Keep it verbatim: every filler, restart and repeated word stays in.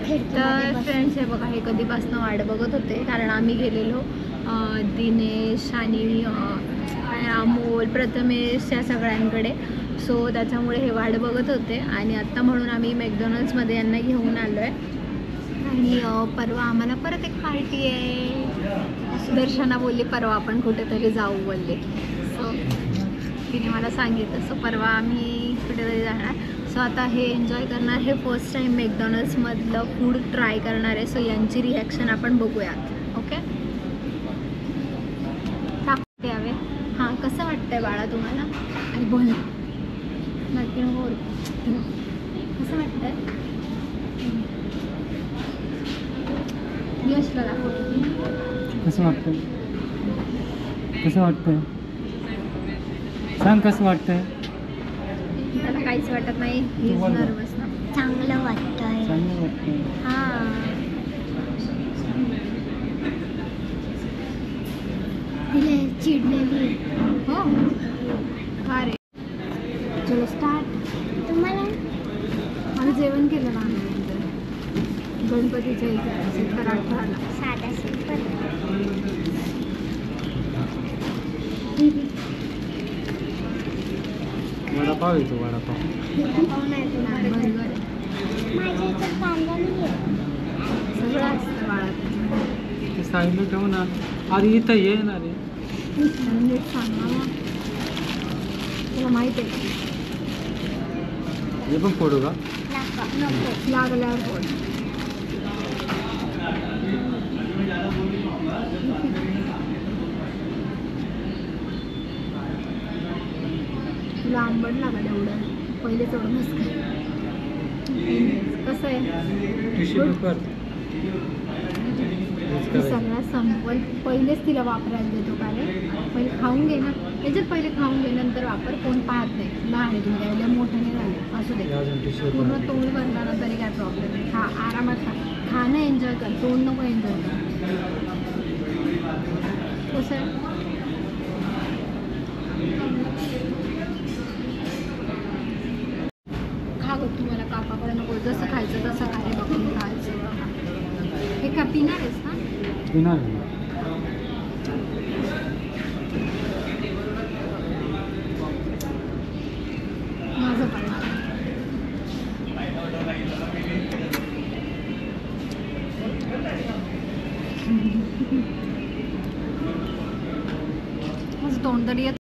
तर फ्रेंड्स हे बघा, हे कधीपासून वाट बघत होते, कारण आम्ही गेलेलो दिनेश आणि अमोल, प्रथमेश या सगळ्यांकडे. सो त्याच्यामुळे हे वाट बघत होते आणि आत्ता म्हणून आम्ही मॅकडॉनल्ड्समध्ये यांना घेऊन आलो आहे. आणि परवा आम्हाला परत एक पार्टी आहे. दर्शना बोलली परवा आपण कुठेतरी जाऊ बोलले. सो तिने मला सांगितलं. सो परवा आम्ही कुठेतरी जाणार. सो आता हे एन्जॉय करणार. हे फर्स्ट टाईम मॅकडॉनल्ड्समधलं फूड ट्राय करणार आहे. सो यांची रिॲक्शन आपण बघूयात. ओके, यावे. हां, कसं वाटतंय बाळा तुम्हाला? आणि बोल नक्की बोल, कसं वाटतंय? यशला दाखवतो. कसं वाटतंय? कसं वाटतंय? सांग कसं वाटतंय? त्याला काहीच वाटत नाही. ही नर्वस ना. चांगलं वाटतंय. चांगलं वाटतंय. हां, तिला चिडलेली. हो का रे? चलो स्टार्ट. तुम्हाला आम्ही जेवण केलं ना गणपतीच्या इथे पराठा आला. साधा सिंपल. वडापाव येतो. वडापाव पाहून आहे तुला. बर्गर माझ्या इथं कांदा नाही आहे. सगळं असतं बाळात. ते साईडला ठेवून ना. अरे इथं ये ना रे. नीट सांग मला, तुला माहिती आहे हे पण फोडू का? नको लागल्यावर बोल. तुला आंबट लागत एवढं पहिले चढून कसं आहे? टिश्यू पेपर ती सगळ्यात संपल. पहिलेच तिला वापरायला देतो का रे? पहिले खाऊन घे ना. त्याच्यात पहिले खाऊन घे, नंतर वापर. कोण पाहत नाही. लहान आहे तुम्ही, एवढ्या मोठं नाही झाले. असू दे, पूर्ण तोंड भरला ना तरी काय प्रॉब्लेम नाही. खा, आरामात खा. खाणं एन्जॉय कर, तोंड नको एन्जॉय कर. कसं आहे? खा गं, तुम्हाला कापाकडे नको. जसं खायचं तसं खा. हे बघून खायचं. हे का पिणार आहेस ना? पिणार. माझं पण माझं तोंड तरी